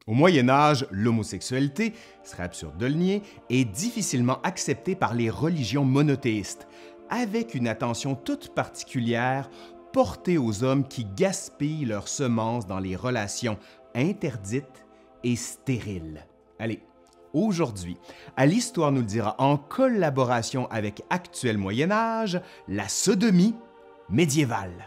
Au Moyen Âge, l'homosexualité, ce serait absurde de le nier, est difficilement acceptée par les religions monothéistes, avec une attention toute particulière portée aux hommes qui gaspillent leurs semences dans les relations interdites et stériles. Allez, aujourd'hui, à l'Histoire nous le dira en collaboration avec Actuel Moyen Âge, la sodomie médiévale.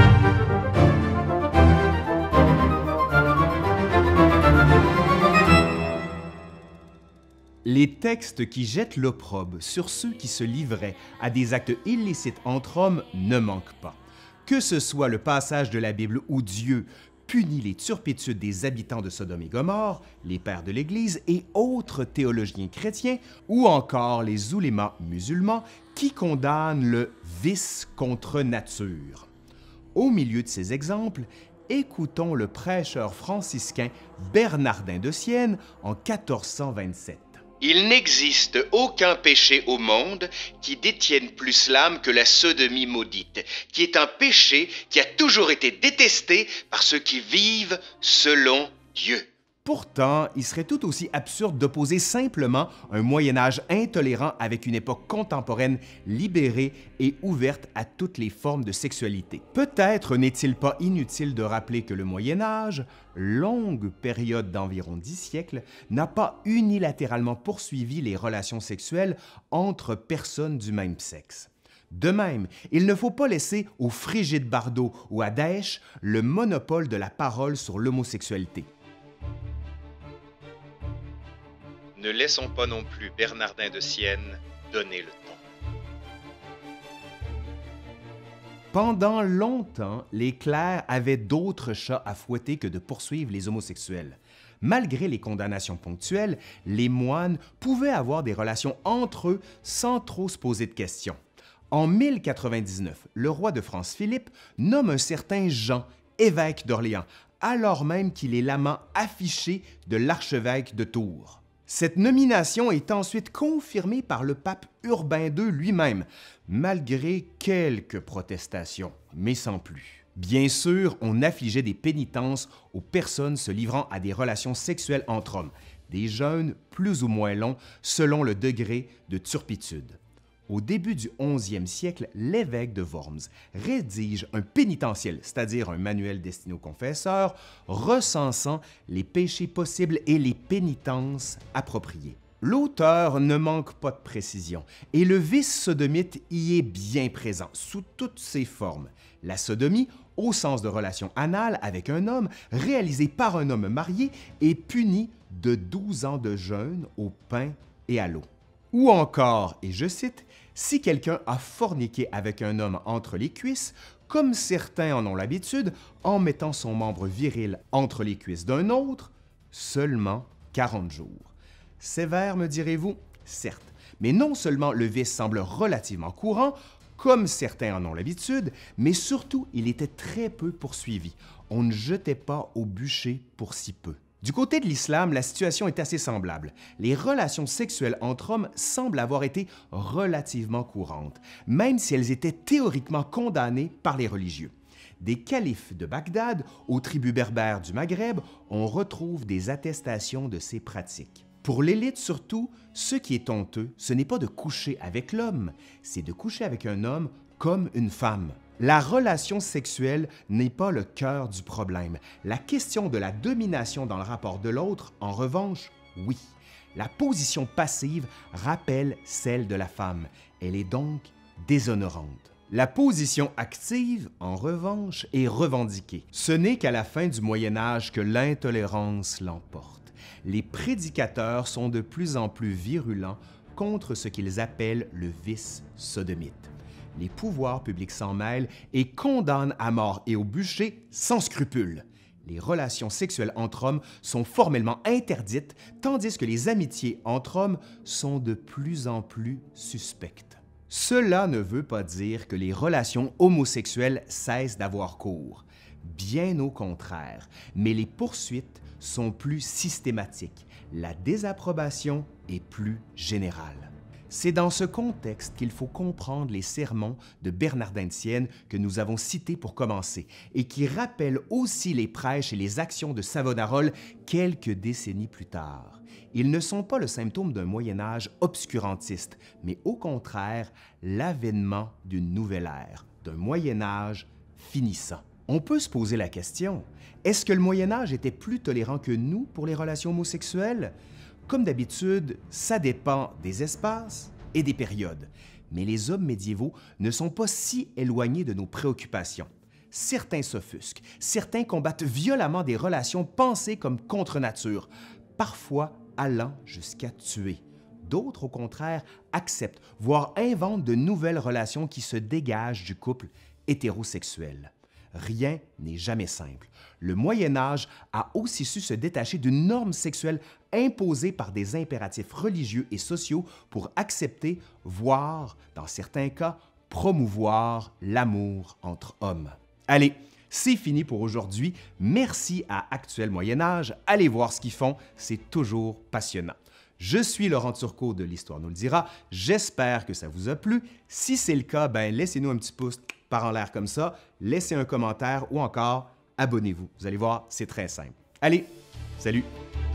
Les textes qui jettent l'opprobre sur ceux qui se livraient à des actes illicites entre hommes ne manquent pas. Que ce soit le passage de la Bible où Dieu punit les turpitudes des habitants de Sodome et Gomorrhe, les pères de l'Église et autres théologiens chrétiens, ou encore les oulémas musulmans qui condamnent le vice contre nature. Au milieu de ces exemples, écoutons le prêcheur franciscain Bernardin de Sienne en 1427. Il n'existe aucun péché au monde qui détienne plus l'âme que la sodomie maudite, qui est un péché qui a toujours été détesté par ceux qui vivent selon Dieu. Pourtant, il serait tout aussi absurde d'opposer simplement un Moyen Âge intolérant avec une époque contemporaine libérée et ouverte à toutes les formes de sexualité. Peut-être n'est-il pas inutile de rappeler que le Moyen Âge, longue période d'environ 10 siècles, n'a pas unilatéralement poursuivi les relations sexuelles entre personnes du même sexe. De même, il ne faut pas laisser aux Frigide Bardot ou à Daesh le monopole de la parole sur l'homosexualité. Ne laissons pas non plus Bernardin de Sienne donner le ton. Pendant longtemps, les clercs avaient d'autres chats à fouetter que de poursuivre les homosexuels. Malgré les condamnations ponctuelles, les moines pouvaient avoir des relations entre eux sans trop se poser de questions. En 1099, le roi de France Philippe nomme un certain Jean, évêque d'Orléans, alors même qu'il est l'amant affiché de l'archevêque de Tours. Cette nomination est ensuite confirmée par le pape Urbain II lui-même, malgré quelques protestations, mais sans plus. Bien sûr, on affligeait des pénitences aux personnes se livrant à des relations sexuelles entre hommes, des jeûnes plus ou moins longs selon le degré de turpitude. Au début du 11e siècle, l'évêque de Worms rédige un pénitentiel, c'est-à-dire un manuel destiné aux confesseurs, recensant les péchés possibles et les pénitences appropriées. L'auteur ne manque pas de précision, et le vice sodomite y est bien présent, sous toutes ses formes. La sodomie, au sens de relation anale avec un homme, réalisée par un homme marié, est punie de 12 ans de jeûne au pain et à l'eau. Ou encore, et je cite, « Si quelqu'un a forniqué avec un homme entre les cuisses, comme certains en ont l'habitude, en mettant son membre viril entre les cuisses d'un autre, seulement 40 jours. » Sévère, me direz-vous? Certes, mais non seulement le vice semble relativement courant, comme certains en ont l'habitude, mais surtout il était très peu poursuivi. On ne jetait pas au bûcher pour si peu. Du côté de l'islam, la situation est assez semblable. Les relations sexuelles entre hommes semblent avoir été relativement courantes, même si elles étaient théoriquement condamnées par les religieux. Des califes de Bagdad aux tribus berbères du Maghreb, on retrouve des attestations de ces pratiques. Pour l'élite surtout, ce qui est honteux, ce n'est pas de coucher avec l'homme, c'est de coucher avec un homme comme une femme. La relation sexuelle n'est pas le cœur du problème. La question de la domination dans le rapport de l'autre, en revanche, oui. La position passive rappelle celle de la femme. Elle est donc déshonorante. La position active, en revanche, est revendiquée. Ce n'est qu'à la fin du Moyen Âge que l'intolérance l'emporte. Les prédicateurs sont de plus en plus virulents contre ce qu'ils appellent le vice sodomite. Les pouvoirs publics s'en mêlent et condamnent à mort et au bûcher sans scrupule. Les relations sexuelles entre hommes sont formellement interdites, tandis que les amitiés entre hommes sont de plus en plus suspectes. Cela ne veut pas dire que les relations homosexuelles cessent d'avoir cours. Bien au contraire, mais les poursuites sont plus systématiques. La désapprobation est plus générale. C'est dans ce contexte qu'il faut comprendre les sermons de Bernardin de Sienne que nous avons cités pour commencer et qui rappellent aussi les prêches et les actions de Savonarole quelques décennies plus tard. Ils ne sont pas le symptôme d'un Moyen Âge obscurantiste, mais au contraire l'avènement d'une nouvelle ère, d'un Moyen Âge finissant. On peut se poser la question, est-ce que le Moyen Âge était plus tolérant que nous pour les relations homosexuelles? Comme d'habitude, ça dépend des espaces et des périodes, mais les hommes médiévaux ne sont pas si éloignés de nos préoccupations. Certains s'offusquent, certains combattent violemment des relations pensées comme contre nature, parfois allant jusqu'à tuer. D'autres, au contraire, acceptent, voire inventent de nouvelles relations qui se dégagent du couple hétérosexuel. Rien n'est jamais simple. Le Moyen Âge a aussi su se détacher d'une norme sexuelle imposée par des impératifs religieux et sociaux pour accepter, voire, dans certains cas, promouvoir l'amour entre hommes. Allez, c'est fini pour aujourd'hui. Merci à Actuel Moyen Âge. Allez voir ce qu'ils font, c'est toujours passionnant. Je suis Laurent Turcot de l'Histoire nous le dira. J'espère que ça vous a plu. Si c'est le cas, laissez-nous un petit pouce par en l'air comme ça, laissez un commentaire ou encore abonnez-vous. Vous allez voir, c'est très simple. Allez, salut!